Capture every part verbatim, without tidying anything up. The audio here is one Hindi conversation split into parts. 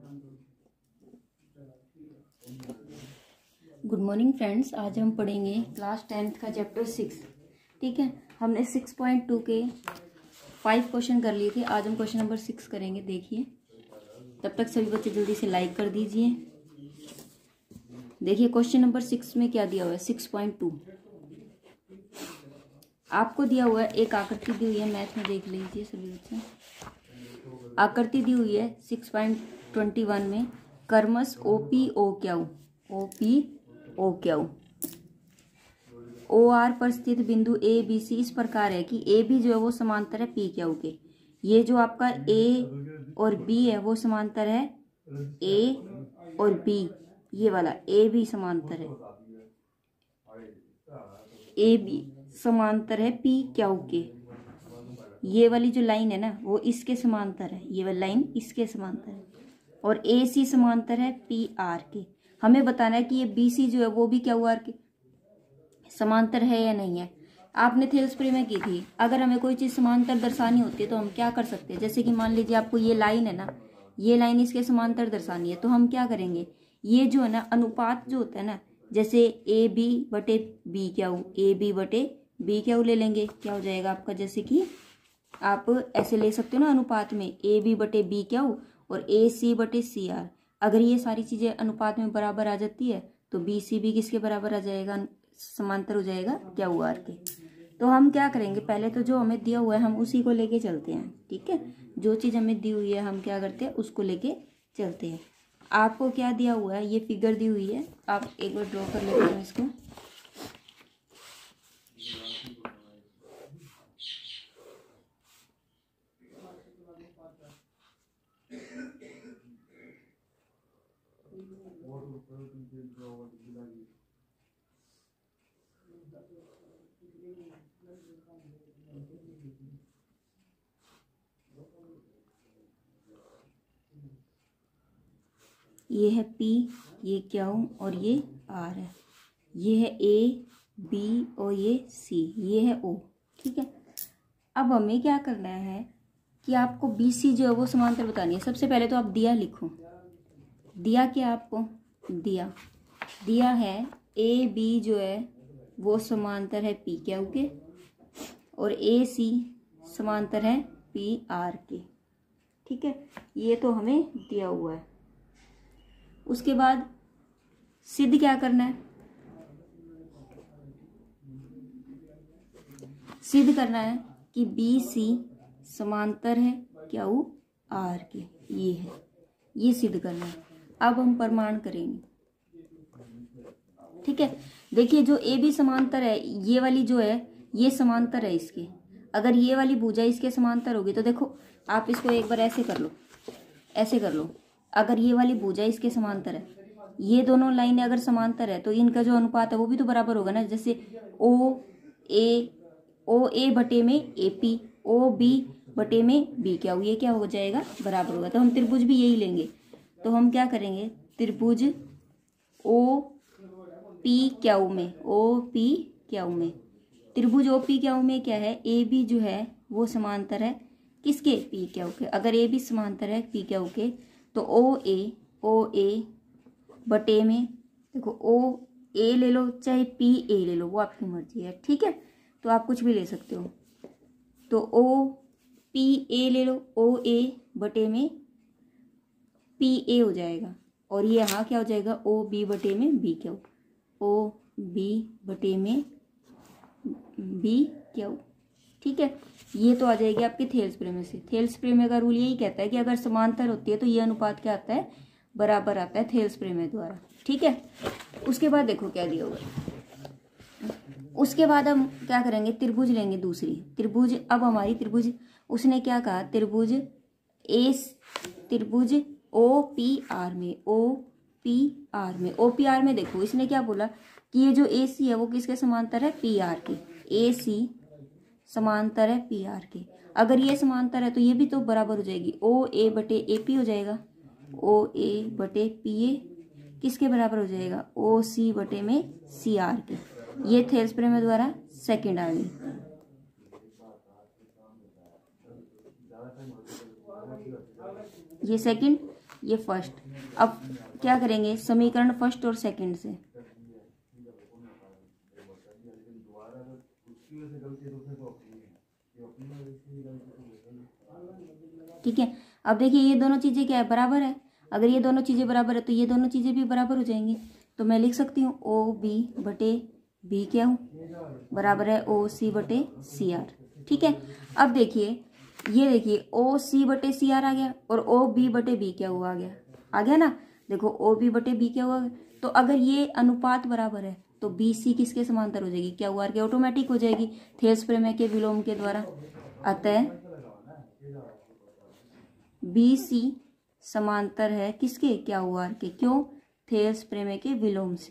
गुड मॉर्निंग फ्रेंड्स, आज हम पढ़ेंगे क्लास टेंथ का चैप्टर सिक्स। ठीक है, हमने सिक्स पॉइंट टू के फाइव क्वेश्चन कर लिए थे। आज हम क्वेश्चन नंबर सिक्स करेंगे। देखिए, तब तक सभी बच्चे जल्दी से लाइक कर दीजिए। देखिए क्वेश्चन नंबर सिक्स में क्या दिया हुआ है। सिक्स पॉइंट टू आपको दिया हुआ है, एक आकृति दी हुई है। मैथ में देख लीजिए सभी बच्चे, आकृति दी हुई है सिक्स पॉइंट ट्वेंटी वन में। कर्मस O P O Q O P O Q O R पर स्थित बिंदु ए बी सी इस प्रकार है कि ए बी जो है वो समांतर है पी क्यू के। ये जो आपका ए और बी है वो समांतर है ए और बी, ये वाला ए बी समांतर है, ए बी समांतर है पी क्यू के। ये वाली जो लाइन है ना वो इसके समांतर है, ये वाली लाइन इसके समांतर है। और ए सी समांतर है पी आर के। हमें बताना है कि ये बी सी जो है वो भी क्यू आर के समांतर है या नहीं है। आपने थेल्सप्री में की थी, अगर हमें कोई चीज समांतर दर्शानी होती है तो हम क्या कर सकते हैं। जैसे कि मान लीजिए आपको ये लाइन है ना, ये लाइन इसके समांतर दर्शानी है, तो हम क्या करेंगे, ये जो है ना अनुपात जो होता है ना, जैसे ए बी बटे बी क्यू, ए बी बटे बी क्यू ले लेंगे। क्या हो जाएगा आपका, जैसे कि आप ऐसे ले सकते हो ना अनुपात में, ए बी बटे बी क्यू और ए सी बटे सी आर। अगर ये सारी चीजें अनुपात में बराबर आ जाती है तो बी सी भी किसके बराबर आ जाएगा, समांतर हो जाएगा क्यू आर के। तो हम क्या करेंगे, पहले तो जो हमें दिया हुआ है हम उसी को लेके चलते हैं। ठीक है, जो चीज हमें दी हुई है हम क्या करते हैं, उसको लेके चलते हैं। आपको क्या दिया हुआ है, ये फिगर दी हुई है, आप एक बार ड्रॉ कर लेते हैं इसको। ये है P, ये क्यू और ये R है। ये है A, B और ये C, ये है O। ठीक है, अब हमें क्या करना है कि आपको B C जो है वो समांतर बतानी है। सबसे पहले तो आप दिया लिखो। दिया क्या आपको दिया दिया है A B जो है वो समांतर है P Q के और A C समांतर है P R के। ठीक है, ये तो हमें दिया हुआ है। उसके बाद सिद्ध क्या करना है, सिद्ध करना है कि बी सी समांतर है क्यू आर के। ये है, ये सिद्ध करना है। अब हम प्रमाण करेंगे। ठीक है, देखिए जो ए बी समांतर है, ये वाली जो है ये समांतर है इसके। अगर ये वाली भुजा इसके समांतर होगी तो देखो आप इसको एक बार ऐसे कर लो, ऐसे कर लो। अगर ये वाली भुजा इसके समांतर है, ये दोनों लाइनें अगर समांतर है तो इनका जो अनुपात है वो भी तो बराबर होगा ना। जैसे ओ ए ओ ए बटे में ए पी, ओ बी बटे में बी क्यू, ये क्या हो जाएगा, बराबर होगा। तो हम त्रिभुज भी यही लेंगे। तो हम क्या करेंगे, त्रिभुज ओ पी क्यू में, ओ पी क्यू में, त्रिभुज ओ पी क्यू में क्या है, ए बी जो है वो समांतर है किसके, पी क्यू के। अगर ए बी समांतर है पी क्यू के तो ओ ए ओ ए बटे में, देखो ओ ए ले लो चाहे पी ए ले लो, वो आपकी मर्जी है। ठीक है, तो आप कुछ भी ले सकते हो। तो ओ पी ए ले लो, ओ ए बटे में पी ए हो जाएगा। और ये यहाँ क्या हो जाएगा, ओ बी बटे में बी क्यू, ओ बी बटे में बी क्यू। ठीक है, ये तो आ जाएगी आपकी थेल्सप्री में से। थेल्सप्री में का रूल यही कहता है कि अगर समांतर होती है तो ये अनुपात क्या आता है, बराबर आता है थेल्सप्री में द्वारा। ठीक है, उसके बाद देखो क्या दिया हुआ है। उसके बाद हम क्या करेंगे, त्रिभुज लेंगे दूसरी त्रिभुज। अब हमारी त्रिभुज, उसने क्या कहा, त्रिभुज ए त्रिभुज ओ पी आर में, ओ पी आर में, ओ पी आर में देखो इसने क्या बोला कि ये जो ए सी है वो किसके समांतर है, पी आर के। ए सी समांतर है पी आर के। अगर ये समांतर है तो ये भी तो बराबर हो जाएगी, ओ ए बटे ए पी हो जाएगा। ओ ए बटे पी ए किसके बराबर हो जाएगा, ओ सी बटे में सी आर के। ये थेल्सप्री में द्वारा सेकंड आ गई। ये सेकंड ये फर्स्ट। अब क्या करेंगे, समीकरण फर्स्ट और सेकंड से। ठीक है, अब देखिए ये दोनों चीजें क्या है, बराबर है। अगर ये दोनों चीजें बराबर है तो ये दोनों चीजें भी बराबर हो जाएंगी। तो मैं लिख सकती हूँ ओ बी बटे बी क्या हूँ, बराबर है ओ सी बटे सी आर। ठीक है, अब देखिए ये देखिए ओ सी बटे सी आर आ गया और ओ बी बटे बी क्या हुआ, आ गया आ गया ना। देखो ओ बी बटे बी क्या हुआ, तो अगर ये अनुपात बराबर है तो बी सी किसके समांतर हो जाएगी, क्या हुआ के ऑटोमेटिक हो जाएगी, थेल्स प्रमेय के विलोम के द्वारा। अतः बी सी समांतर है किसके, क्या हुआ के, क्यों, थेल्स प्रमेय के विलोम से।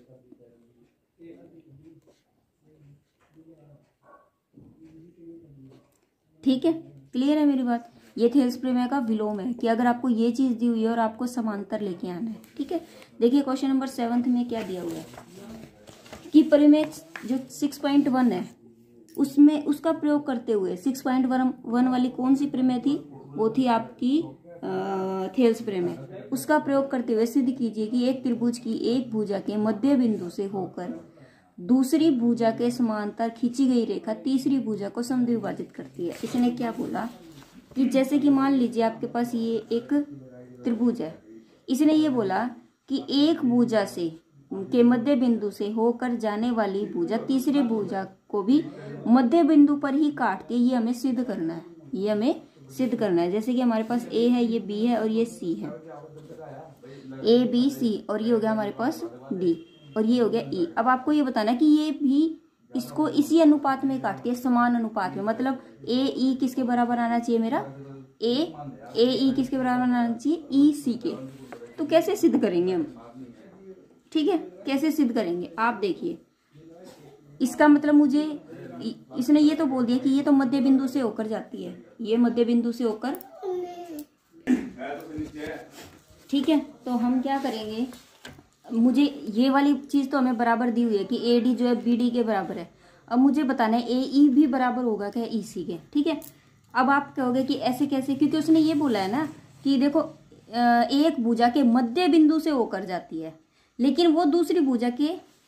ठीक है, क्लियर है मेरी बात। ये थेल्स प्रमेय का विलोम है कि अगर आपको ये चीज दी हुई है और आपको समांतर लेके आना है। ठीक है, देखिए क्वेश्चन नंबर सेवंथ में क्या दिया हुआ है कि परिमेय जो सिक्स पॉइंट वन है उसमें उसका प्रयोग करते हुए सिक्स पॉइंट वन वाली कौन सी प्रमेय थी, वो थी आपकी थेल्स प्रमेय। उसका प्रयोग करते हुए सिद्ध कीजिए कि एक त्रिभुज की एक भुजा के मध्य बिंदु से होकर दूसरी भुजा के समांतर खींची गई रेखा तीसरी भुजा को समद्विभाजित करती है। इसने क्या बोला कि जैसे कि मान लीजिए आपके पास ये एक त्रिभुज है, इसने ये बोला कि एक भुजा से के मध्य बिंदु से होकर जाने वाली भुजा तीसरी भुजा को भी मध्य बिंदु पर ही काट के ये हमें सिद्ध करना है, ये हमें सिद्ध करना है। जैसे कि हमारे पास ए है, ये बी है और ये सी है, ए बी सी, और ये हो गया हमारे पास डी और ये हो गया ई। अब आपको ये बताना है कि ये भी इसको इसी अनुपात में काट के, समान अनुपात में, मतलब ए ई किसके बराबर आना चाहिए मेरा, ए ए ई किसके बराबर आना चाहिए, ई सी के। तो कैसे सिद्ध करेंगे हम, ठीक है, कैसे सिद्ध करेंगे आप देखिए। इसका मतलब मुझे इसने ये तो बोल दिया कि ये तो मध्य बिंदु से होकर जाती है, ये मध्य बिंदु से होकर, ठीक है। तो हम क्या करेंगे, मुझे ये वाली चीज तो हमें बराबर दी हुई है कि ए डी जो है बी डी के बराबर है। अब मुझे बताना है ए ई भी बराबर होगा क्या ई सी के। ठीक है, अब आप कहोगे कि ऐसे कैसे, क्योंकि उसने ये बोला है ना कि देखो एक भुजा के मध्य बिंदु से होकर जाती है, लेकिन वो दूसरी भुजा के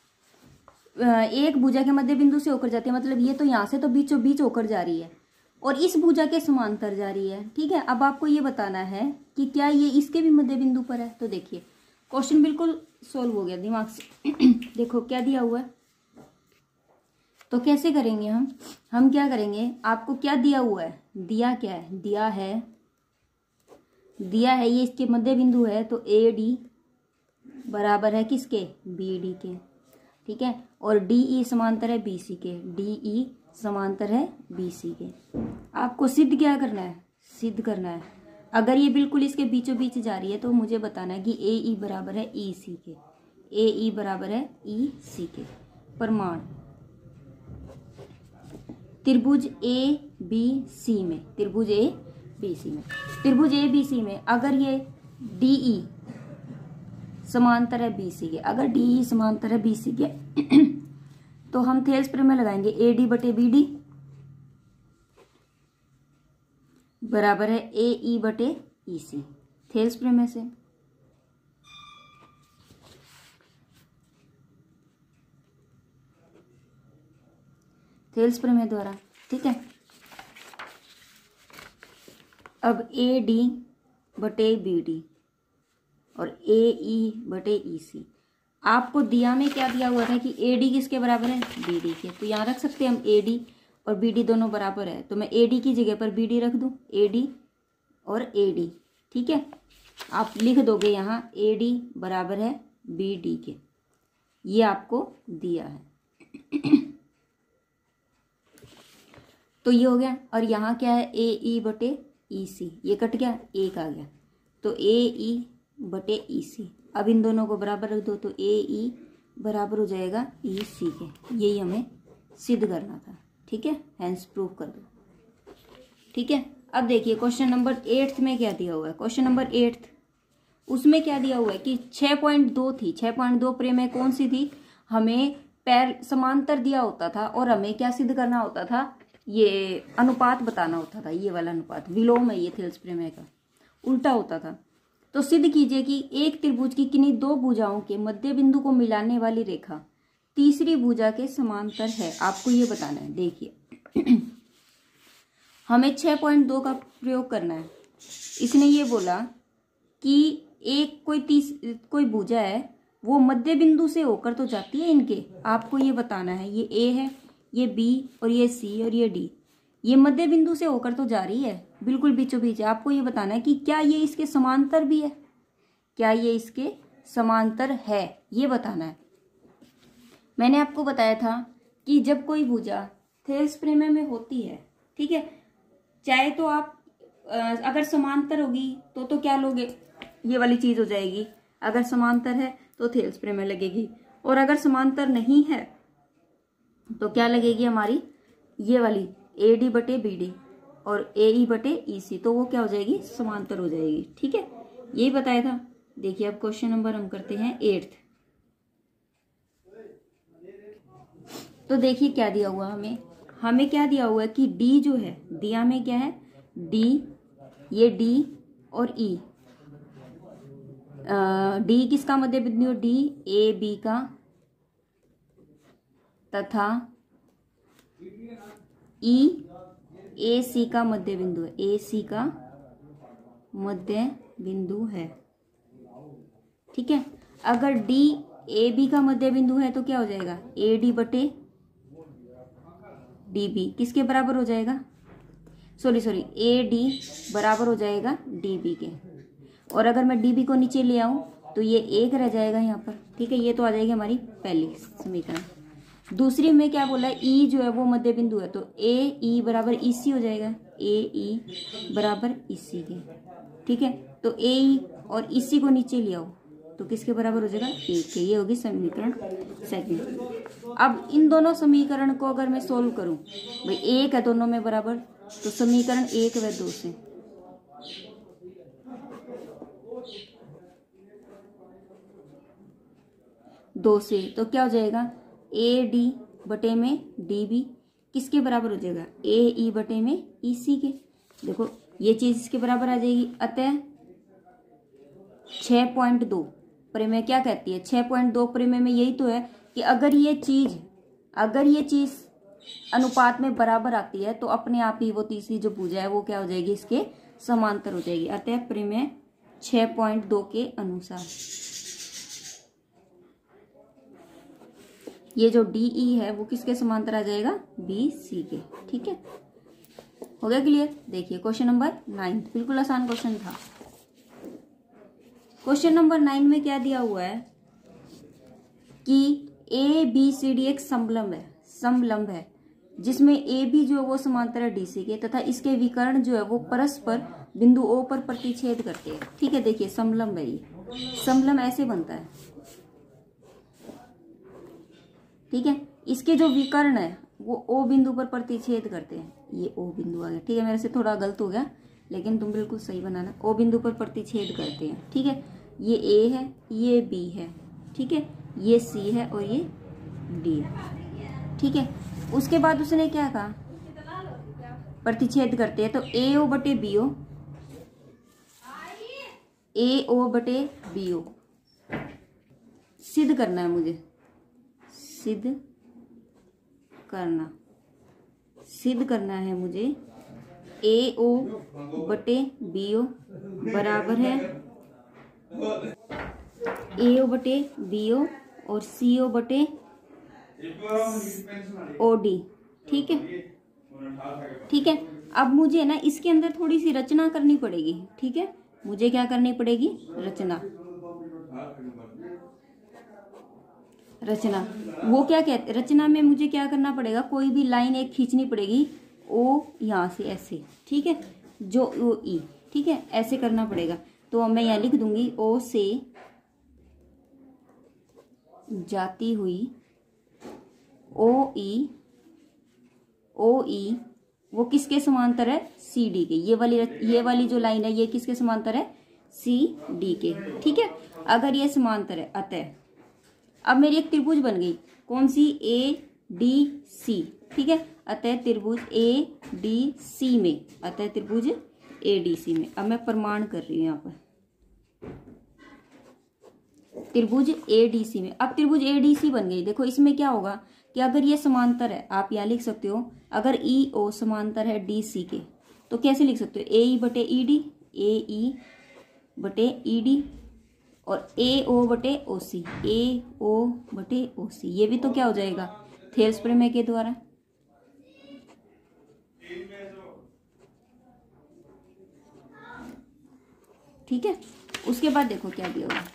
एक भुजा के मध्य बिंदु से होकर जाती है, मतलब ये तो यहाँ से तो बीचों बीच होकर जा रही है और इस भुजा के समांतर जा रही है। ठीक है, अब आपको ये बताना है कि क्या ये इसके भी मध्य बिंदु पर है। तो देखिए क्वेश्चन बिल्कुल सोल्व हो गया दिमाग से। देखो क्या दिया हुआ है, तो कैसे करेंगे हम हम क्या करेंगे, आपको क्या दिया हुआ है, दिया क्या है, दिया है दिया है ये इसके मध्य बिंदु है, तो ए डी बराबर है किसके, बी डी के। ठीक है, और डी ई समांतर है बी सी के, डी ई समांतर है बी सी के। आपको सिद्ध क्या करना है, सिद्ध करना है। अगर ये बिल्कुल इसके बीचों बीच जा रही है तो मुझे बताना है कि ए ई बराबर है ई सी के, ए ई बराबर है ई सी के। प्रमाण, त्रिभुज ए बी सी में, त्रिभुज ए बी सी में त्रिभुज ए बी सी में अगर ये डी ई समांतर है बी सी के, अगर डी ई समांतर है बी सी के तो हम थेल्स प्रमेय लगाएंगे, ए डी बटे बी डी बराबर है ए ई बटे ई सी, थेल्स प्रमेय से। थेल्स प्रमेय द्वारा। ठीक है, अब ए डी बटे बी डी और ए ई बटे ई सी, आपको दिया में क्या दिया हुआ था कि ए डी किसके बराबर है, बी डी के। तो यहाँ रख सकते हैं हम ए डी और बी डी दोनों बराबर है, तो मैं ए डी की जगह पर बी डी रख दूं, ए डी और ए डी। ठीक है, आप लिख दोगे यहाँ ए डी बराबर है बी डी के, ये आपको दिया है। तो ये हो गया, और यहाँ क्या है, ए ई बटे ई सी, ये कट गया, एक आ गया, तो ए ई बटे ई सी। अब इन दोनों को बराबर रख दो, तो ए ई बराबर हो जाएगा ई सी के। यही हमें सिद्ध करना था। ठीक है, हैंस प्रूव कर दो। ठीक है, अब देखिए क्वेश्चन नंबर एट्थ में क्या दिया हुआ है। क्वेश्चन नंबर एट्थ, उसमें क्या दिया हुआ है कि छः पॉइंट दो थी, छः पॉइंट दो प्रमेय कौन सी थी, हमें पैर समांतर दिया होता था और हमें क्या सिद्ध करना होता था, ये अनुपात बताना होता था, ये वाला अनुपात, विलोम है ये थेल्स प्रमेय का, उल्टा होता था। तो सिद्ध कीजिए कि एक त्रिभुज की किन्हीं दो भुजाओं के मध्य बिंदु को मिलाने वाली रेखा तीसरी भुजा के समांतर है। आपको ये बताना है। देखिए हमें छह पॉइंट दो का प्रयोग करना है। इसने ये बोला कि एक कोई तीस कोई भुजा है, वो मध्य बिंदु से होकर तो जाती है इनके। आपको ये बताना है, ये ए है, ये बी और ये सी और ये डी, ये मध्य बिंदु से होकर तो जा रही है, बिल्कुल बीचों बीच। आपको ये बताना है कि क्या ये इसके समांतर भी है, क्या ये इसके समांतर है, ये बताना है। मैंने आपको बताया था कि जब कोई भुजा थेल्स प्रमेय में होती है, ठीक है, चाहे तो आप अगर समांतर होगी तो तो क्या लोगे, ये वाली चीज हो जाएगी। अगर समांतर है तो थेल्स प्रमेय लगेगी, और अगर समांतर नहीं है तो क्या लगेगी हमारी, ये वाली ए डी बटे बी डी और ए ई बटे ई सी, तो वो क्या हो जाएगी, समांतर हो जाएगी। ठीक है, यही बताया था। देखिए अब क्वेश्चन नंबर हम करते हैं एट्थ। तो देखिए क्या दिया हुआ हमें, हमें क्या दिया हुआ है कि डी जो है, दिया में क्या है, डी, ये डी और ई। डी किसका मध्य बिंदु है, डी ए बी का, तथा ई ए सी का मध्य बिंदु है, ए सी का मध्य बिंदु है। ठीक है, अगर डी ए बी का मध्य बिंदु है तो क्या हो जाएगा, ए डी बटे डी बी किसके बराबर हो जाएगा, सॉरी सॉरी ए डी बराबर हो जाएगा डी बी के। और अगर मैं डी बी को नीचे ले आऊं तो ये एक रह जाएगा यहाँ पर। ठीक है, ये तो आ जाएगी हमारी पहली समीकरण। दूसरी में क्या बोला है, ई जो है वो मध्य बिंदु है, तो ए ई बराबर ई सी हो जाएगा, ए ई बराबर ई सी के। ठीक है, तो ए ई और ई सी को नीचे ले आओ तो किसके बराबर हो जाएगा, एक के। ये होगी समीकरण सेकंड। अब इन दोनों समीकरण को अगर मैं सोल्व करूं, भाई एक है दोनों में बराबर, तो समीकरण एक व दो से दो से तो क्या हो जाएगा, ए डी बटे में डी बी किसके बराबर हो जाएगा, ए ई बटे में ई सी के। देखो ये चीज इसके बराबर आ जाएगी। अतः छह पॉइंट दो प्रमेय क्या कहती है, छह पॉइंट दो प्रमेय में यही तो है कि अगर ये चीज अगर ये चीज अनुपात में बराबर आती है तो अपने आप ही वो तीसरी जो भुजा है वो क्या हो जाएगी, इसके समांतर हो जाएगी। अतः प्रमेय छह पॉइंट दो के अनुसार ये जो डी ई है वो किसके समांतर आ जाएगा, बी सी के। ठीक है, हो गया क्लियर। देखिए क्वेश्चन नंबर नाइन्थ, बिल्कुल आसान क्वेश्चन था। क्वेश्चन नंबर नाइन में क्या दिया हुआ है कि ए बी सी डी एक समलंब है, समलंब है जिसमें ए बी जो है वो समांतर है डी सी के, तथा इसके विकर्ण जो है वो परस्पर बिंदु ओ पर प्रतिच्छेद करते हैं। ठीक है, देखिए समलंब है, ये समलंब ऐसे बनता है। ठीक है, इसके जो विकर्ण है वो ओ बिंदु पर प्रतिच्छेद करते हैं। ये ओ बिंदु आ गया। ठीक है, मेरे से थोड़ा गलत हो गया लेकिन तुम बिल्कुल सही बनाना। ओ बिंदु पर प्रतिच्छेद करते हैं। ठीक है, ये ए है, ये बी है, ठीक है, ये सी है और ये डी है। ठीक है, उसके बाद उसने क्या कहा, प्रतिच्छेद करते हैं, तो ए ओ बटे बी ओ, ए ओ बटे बी ओ सिद्ध करना है मुझे, सिद्ध करना सिद्ध करना है मुझे ए ओ बटे बी ओ बराबर है ए ओ बटे बी ओ और सी ओ बटे ओ डी। ठीक है, ठीक है, अब मुझे ना इसके अंदर थोड़ी सी रचना करनी पड़ेगी। ठीक है, मुझे क्या करनी पड़ेगी, रचना। रचना वो क्या कहते, रचना में मुझे क्या करना पड़ेगा, कोई भी लाइन एक खींचनी पड़ेगी, ओ यहाँ से ऐसे। ठीक है, जो ओ ई, ठीक है, ऐसे करना पड़ेगा। तो मैं यहाँ लिख दूंगी ओ से जाती हुई ओ ई, ओ ई वो किसके समांतर है, सी डी के। ये वाली ये वाली जो लाइन है ये किसके समांतर है, सी डी के। ठीक है, अगर ये समांतर है, अतः अब मेरी एक त्रिभुज बन गई, कौन सी, ए डी सी। ठीक है, अतः त्रिभुज ए डी सी में, अतः त्रिभुज ए डी सी में। अब मैं प्रमाण कर रही हूँ यहाँ पर, त्रिभुज ए डी सी में। अब त्रिभुज ए डी सी बन गई। देखो इसमें क्या होगा कि अगर ये समांतर है, आप यहाँ लिख सकते हो अगर ई ओ समांतर है डी सी के, तो कैसे लिख सकते हो, ए ई बटे ई डी, ए ई बटे ई डी और ए ओ बटे ओ सी, ए ओ बटे ओ सी। ये भी तो क्या हो जाएगा, थेल्स प्रमेय के द्वारा। ठीक है, उसके बाद देखो क्या दिया होगा,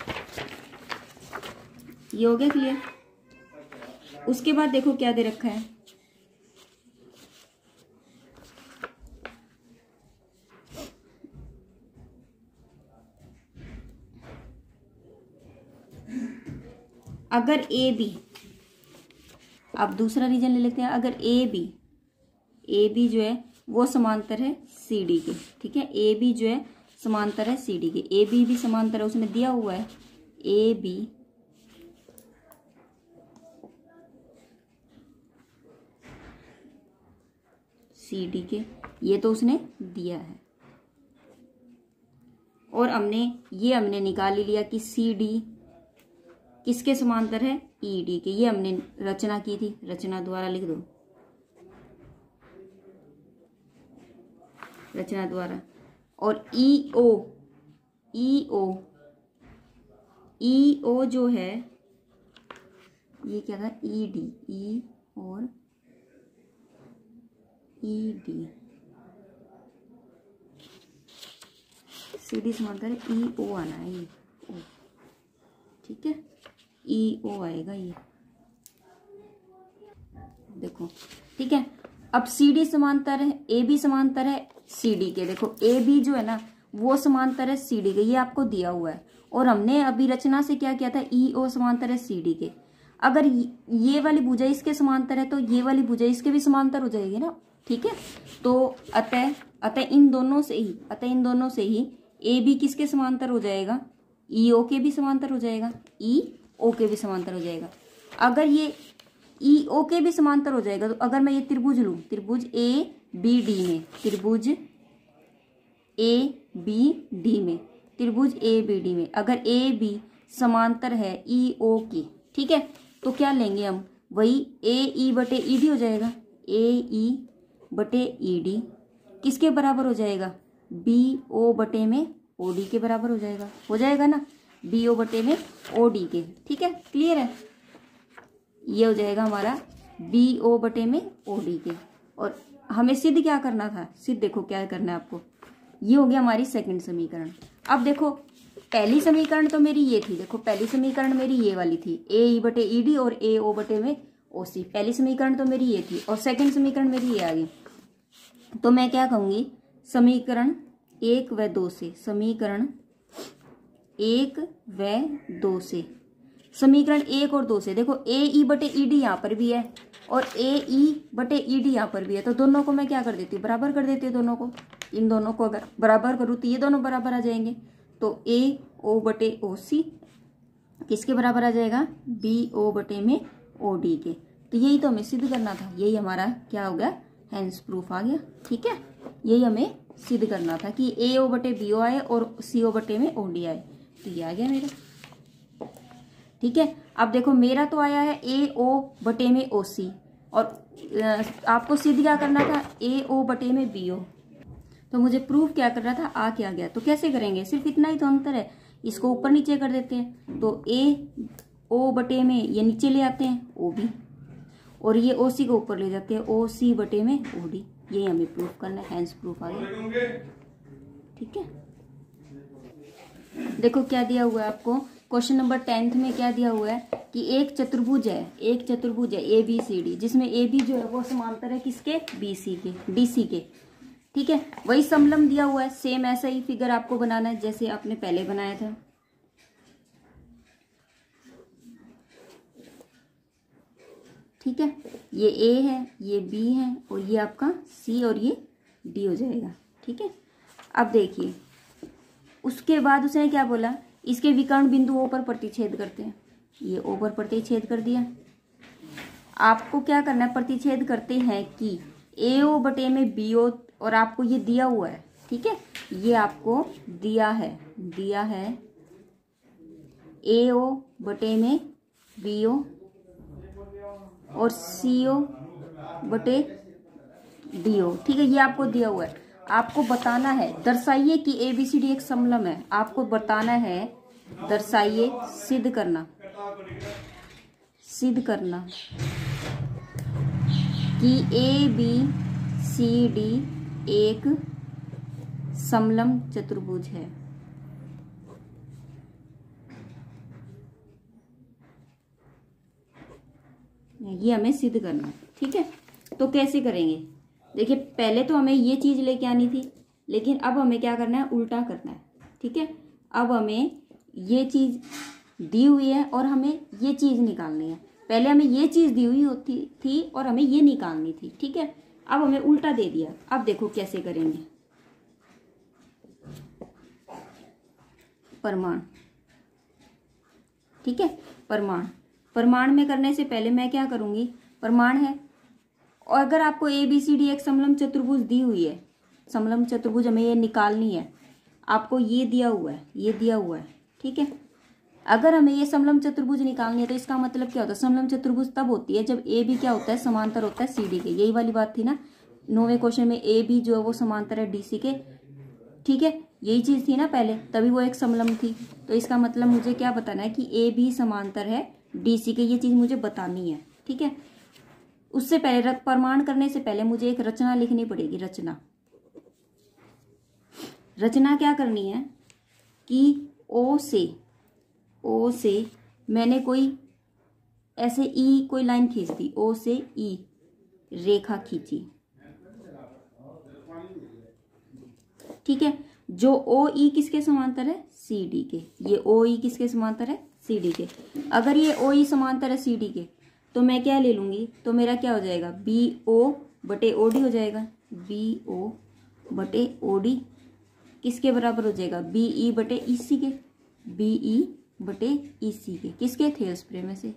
ये हो गया क्लियर। उसके बाद देखो क्या दे रखा है, अगर ए बी, अब दूसरा रीजन ले लेते हैं, अगर ए बी ए बी जो है वो समांतर है सी डी के। ठीक है, ए बी जो है समांतर है सी डी के, ए बी भी समांतर है, उसमें दिया हुआ है ए बी सी डी के, ये तो उसने दिया है। और हमने ये हमने निकाल ही लिया कि सी डी किसके समांतर है, ई डी के। ये हमने रचना की थी, रचना द्वारा लिख दो, रचना द्वारा। और ई ओ ई ओ ई ओ जो है ये क्या था, ई डी, ई और ई डी, सी डी समांतर है, ई ओ आना है, ये ओ। ठीक है, ई ओ आएगा ये, देखो। ठीक है, अब सी डी समांतर है, ए बी समांतर है सी डी के। देखो ए बी जो है ना वो समांतर है सी डी के, ये आपको दिया हुआ है। और हमने अभी रचना से क्या किया था, ई ओ समांतर है सी डी के। अगर ये वाली भुजा इसके समांतर है तो ये वाली भुजा इसके भी समांतर हो जाएगी ना। ठीक है, तो अतः अतः इन दोनों से ही अतः इन दोनों से ही ए बी किसके समांतर हो जाएगा, ई ओ के भी समांतर हो जाएगा, ई ओ के भी समांतर हो जाएगा। अगर ये ई ओ के भी समांतर हो जाएगा तो अगर मैं ये त्रिभुज लूं, त्रिभुज ए बी डी में, त्रिभुज ए बी डी में, त्रिभुज ए बी डी में अगर ए बी समांतर है ई ओ की, ठीक है, तो क्या लेंगे हम, वही ए ई बटे ई डी हो जाएगा। ए ई बटे ई डी किसके बराबर हो जाएगा, बी ओ बटे में ओ डी के बराबर हो जाएगा, हो जाएगा ना, बी ओ बटे में ओ डी के। ठीक है, क्लियर है, ये हो जाएगा हमारा बी ओ बटे में ओ डी के। और हमें सिद्ध क्या करना था, सिद्ध देखो क्या करना है आपको, ये हो गया हमारी सेकंड समीकरण। अब देखो पहली समीकरण तो मेरी ये थी, देखो पहली समीकरण मेरी ये वाली थी, ए ई बटे ई डी और ए ओ बटे में ओ सी, पहली समीकरण तो मेरी ये थी। और सेकंड समीकरण मेरी ये आ गई, तो मैं क्या कहूंगी, समीकरण एक व दो से, समीकरण एक व दो से, समीकरण एक और दो से, देखो ए ई बटे ई डी यहाँ पर भी है और ए ई बटे ई डी यहाँ पर भी है, तो दोनों को मैं क्या कर देती हूँ, बराबर कर देती हूँ दोनों को। इन दोनों को अगर बराबर करूँ तो ये दोनों बराबर आ जाएंगे, तो ए ओ बटे ओ सी किसके बराबर आ जाएगा, बी ओ बटे में ओ डी के। तो यही तो हमें सिद्ध करना था, यही हमारा क्या हो गया, हैंस प्रूफ आ गया। ठीक है, यही हमें सिद्ध करना था कि ए ओ बटे बी ओ आए और सी ओ बटे में ओ डी आए, तो ये आ गया मेरा। ठीक है, अब देखो मेरा तो आया है ए ओ बटे में ओ सी, और आपको सिद्ध क्या करना था, ए ओ बटे में बी ओ। तो मुझे प्रूफ क्या करना था, आ क्या गया, तो कैसे करेंगे, सिर्फ इतना ही तो अंतर है, इसको ऊपर नीचे कर देते हैं, तो ए ओ बटे में ये नीचे ले आते हैं ओ बी, और ये ओ सी को ऊपर ले जाते हैं ओ सी बटे में ओ डी, यही हमें प्रूफ करना है, हैंस प्रूफ आ गया। ठीक है, देखो क्या दिया हुआ है आपको, क्वेश्चन नंबर टेंथ में क्या दिया हुआ है कि एक चतुर्भुज है, एक चतुर्भुज है ए बी सी डी, जिसमें ए बी जो है वो समांतर है किसके, बी सी के, डी सी के। ठीक है, वही समलंब दिया हुआ है, सेम ऐसा ही फिगर आपको बनाना है जैसे आपने पहले बनाया था। ठीक है, ये ए है, ये बी है और ये आपका सी और ये डी हो जाएगा। ठीक है, अब देखिए उसके बाद उसने क्या बोला, इसके विकर्ण बिंदु ओ पर प्रतिच्छेद करते हैं, ये ओ पर प्रतिच्छेद कर दिया। आपको क्या करना है, प्रतिच्छेद करते हैं कि ए ओ बटे में बी ओ, और आपको ये दिया हुआ है। ठीक है, ये आपको दिया है, दिया है ए ओ बटे में बी ओ और सी ओ बटे डी ओ। ठीक है, ये आपको दिया हुआ है। आपको बताना है, दर्शाइए कि ए बी सी डी एक समलम है। आपको बताना है, दर्शाइए, सिद्ध करना, सिद्ध करना कि ए बी सी डी एक समलम चतुर्भुज है। ये हमें सिद्ध करना है। ठीक है, तो कैसे करेंगे? देखिए, पहले तो हमें ये चीज लेके आनी थी, लेकिन अब हमें क्या करना है, उल्टा करना है। ठीक है, अब हमें ये चीज दी हुई है और हमें ये चीज निकालनी है। पहले हमें ये चीज दी हुई होती थी और हमें ये निकालनी थी। ठीक है, अब हमें उल्टा दे दिया। अब देखो कैसे करेंगे। प्रमाण, ठीक है, प्रमाण। प्रमाण में करने से पहले मैं क्या करूंगी, प्रमाण है, और अगर आपको ए बी सी डी एक समलम चतुर्भुज दी हुई है, समलम चतुर्भुज हमें ये निकालनी है, आपको ये दिया हुआ है, ये दिया हुआ है। ठीक है, अगर हमें ये समलम चतुर्भुज निकालनी है तो इसका मतलब क्या होता है, समलम चतुर्भुज तब होती है जब ए बी क्या होता है, समांतर होता है सी डी के। यही वाली बात थी ना नौवें क्वेश्चन में, ए बी जो है वो समांतर है डी सी के। ठीक है, यही चीज थी ना पहले, तभी वो एक समलम थी। तो इसका मतलब मुझे क्या बताना है कि ए बी समांतर है डी सी के, ये चीज मुझे बतानी है। ठीक है, उससे पहले प्रमाण करने से पहले मुझे एक रचना लिखनी पड़ेगी। रचना, रचना क्या करनी है कि ओ से, ओ से मैंने कोई ऐसे ई कोई लाइन खींच दी, ओ से ई रेखा खींची। ठीक है, जो ओ ई किसके समांतर है, सी डी के। ये ओ ई किसके समांतर है, सी डी के। अगर ये ओ ई समांतर है सी डी के, तो मैं क्या ले लूंगी, तो मेरा क्या हो जाएगा, बी ओ बटे ओ डी हो जाएगा। बी ओ बटे ओ डी किसके बराबर हो जाएगा, बी ई बटे ई सी के। बी ई बटे ई सी के किसके, थेल्स प्रेम से।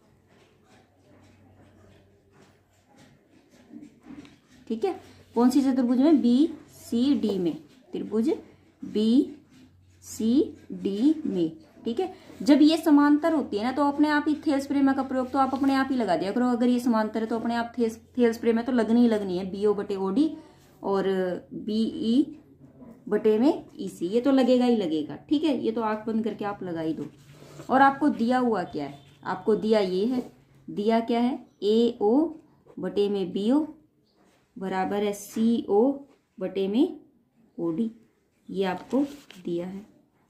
ठीक है, कौन सी चतुर्भुज में, बी सी डी में, त्रिभुज बी सी डी में। ठीक है, जब ये समांतर होती है ना तो अपने आप ही थेल्स प्रेमा का प्रयोग तो आप अपने आप ही लगा दिया करो। अगर ये समांतर है तो अपने आप थेल्स थेल्स प्रेमा तो लगनी ही लगनी है, बी ओ बटे ओ डी और बी ई बटे में ई सी, ये तो लगेगा ही लगेगा। ठीक है, ये तो आंख बंद करके आप लगा ही दो। और आपको दिया हुआ क्या है, आपको दिया ये है, दिया क्या है, ए ओ बटे में बी ओ बराबर है सी ओ बटे में ओ डी, ये आपको दिया है।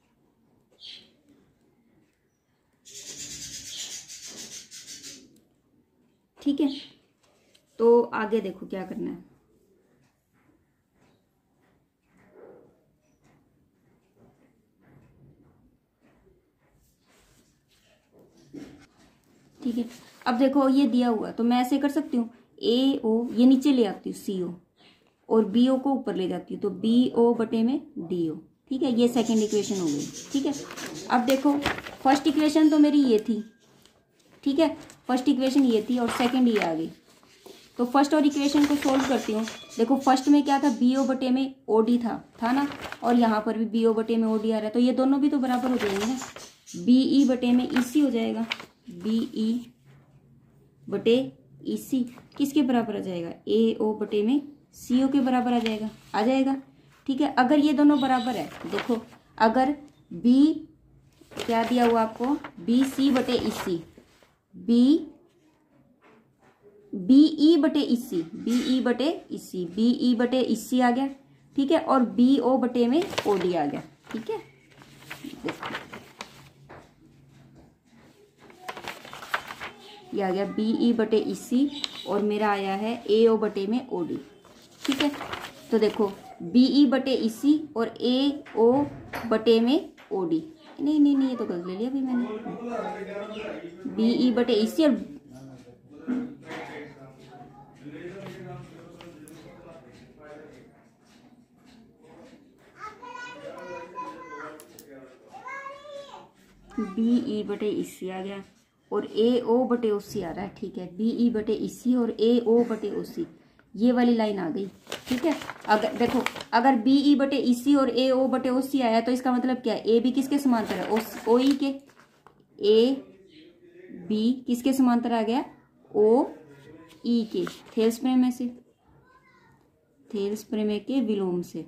ठीक है, तो आगे देखो क्या करना है। ठीक है, अब देखो ये दिया हुआ तो मैं ऐसे कर सकती हूँ, ए ओ ये नीचे ले आती हूँ सी ओ और बी ओ को ऊपर ले जाती हूँ, तो बी ओ बटे में डी ओ। ठीक है, ये सेकंड इक्वेशन हो गई। ठीक है, अब देखो फर्स्ट इक्वेशन तो मेरी ये थी। ठीक है, फर्स्ट इक्वेशन ये थी और सेकंड ये आ गई। तो फर्स्ट और इक्वेशन को सोल्व करती हूँ। देखो फर्स्ट में क्या था, बी ओ बटे में ओ डी था था ना, और यहाँ पर भी बी ओ बटे में ओ डी आ रहा है, तो ये दोनों भी तो बराबर हो जाएंगे ना। बी ई बटे में ई सी हो जाएगा, बी ई बटे ई सी किसके बराबर आ जाएगा, ए ओ बटे में सी ओ के बराबर आ जाएगा, आ जाएगा। ठीक है, अगर ये दोनों बराबर है, देखो अगर बी क्या दिया हुआ आपको, बी सी बटे ई सी, बी बी ई बटे ई सी, बी ई बटे ई सी, बी ई बटे ई सी आ गया। ठीक है, और बी ओ बटे में ओ डी आ गया। ठीक है, ये आ गया बी ई बटे ई सी और मेरा आया है ए ओ बटे में ओ डी। ठीक है, तो देखो बी ई बटे ई सी और ए ओ बटे में ओ डी, नहीं नहीं नहीं ये तो गलत ले लिया अभी मैंने, बी ई बटे ई सी और बी ई बटे ई सी आ गया और ए ओ बटे ओ सी आ रहा है। ठीक है, बी ई बटे ई सी और ए ओ बटे ओ सी, ये वाली लाइन आ गई। ठीक है, अगर देखो अगर बी ई बटे ई सी और ए ओ बटे ओ सी आया तो इसका मतलब क्या है, ए बी किसके समांतर है, ओ ई के, ए बी किसके समांतर आ गया, ओ ई के, थेल्स प्रमेय से, थेल्स प्रमेय के विलोम से।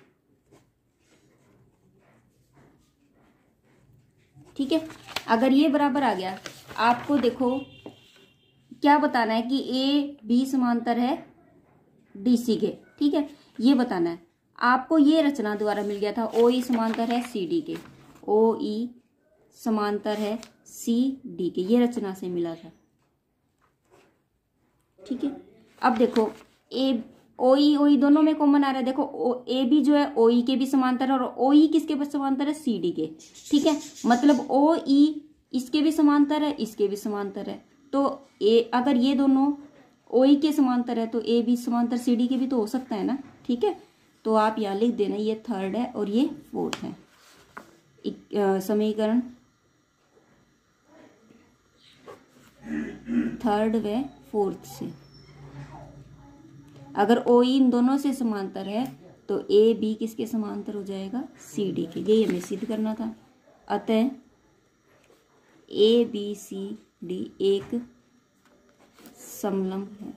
ठीक है, अगर ये बराबर आ गया, आपको देखो क्या बताना है कि ए बी समांतर है डी सी के। ठीक है, ये बताना है आपको। ये रचना द्वारा मिल गया था, ओ ई समांतर है सी डी के, ओ ई समांतर है सी डी के, ये रचना से मिला था। ठीक है, अब देखो ए ओ ई ओ ई दोनों में कॉमन आ रहा है। देखो ए बी जो है ओ ई के भी समांतर है और ओ ई किसके समांतर है, सी डी के। ठीक है, मतलब ओ ई इसके भी समांतर है, इसके भी समांतर है। तो ए अगर ये दोनों ओ ई के समांतर है तो ए बी समांतर सी डी के भी तो हो सकता है ना। ठीक है, तो आप यहाँ लिख देना ये थर्ड है और ये फोर्थ है। समीकरण थर्ड व फोर्थ से अगर ओ ई इन दोनों से समांतर है तो ए बी किसके समांतर हो जाएगा, सी डी के। यही हमें सिद्ध करना था। अतः ए बी सी डी एक समलंब है।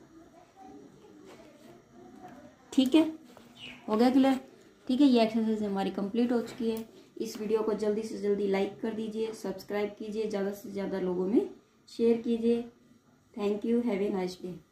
ठीक है, हो गया क्लियर। ठीक है, ये एक्सरसाइज हमारी कंप्लीट हो चुकी है। इस वीडियो को जल्दी से जल्दी लाइक कर दीजिए, सब्सक्राइब कीजिए, ज़्यादा से ज़्यादा लोगों में शेयर कीजिए। Thank you, have a nice day.